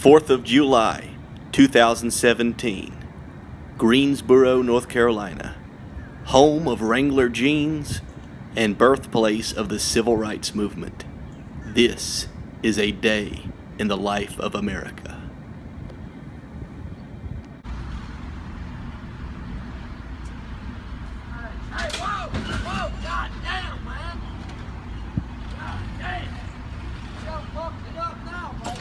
4th of July, 2017, Greensboro, North Carolina, home of Wrangler jeans and birthplace of the Civil Rights Movement. This is a day in the life of America. Hey, whoa! Whoa! God damn, man! God damn! Y'all fucked it up now, buddy.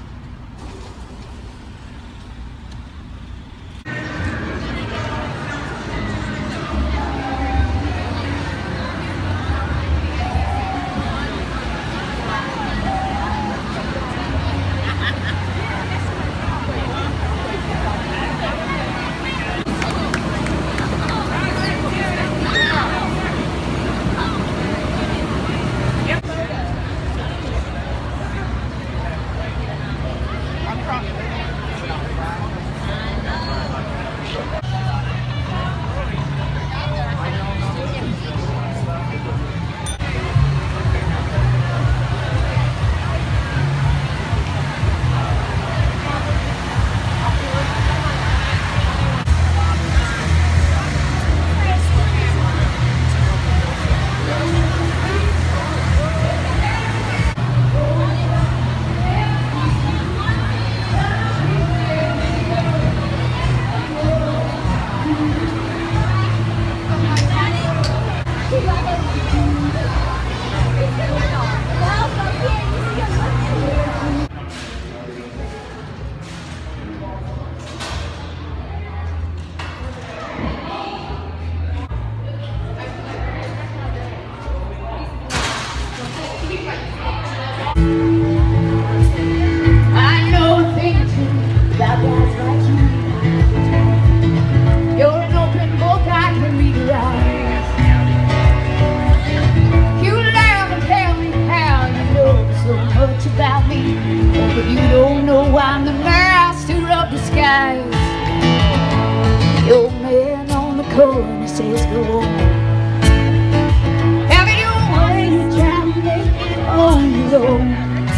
About me, but you don't know I'm the master of disguise. The old man on the corner says go on. Have it your way, you try to make it on your own.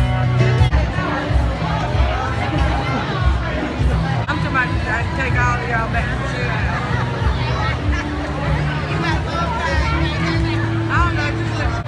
I'm somebody who tried to take all of y'all back to the shit. I don't know, just listen.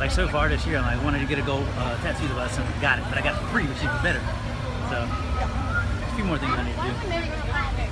like so far this year, I wanted to get a gold tattoo the last time I got it, but I got it for free, which is even better. So, a few more things I need to do.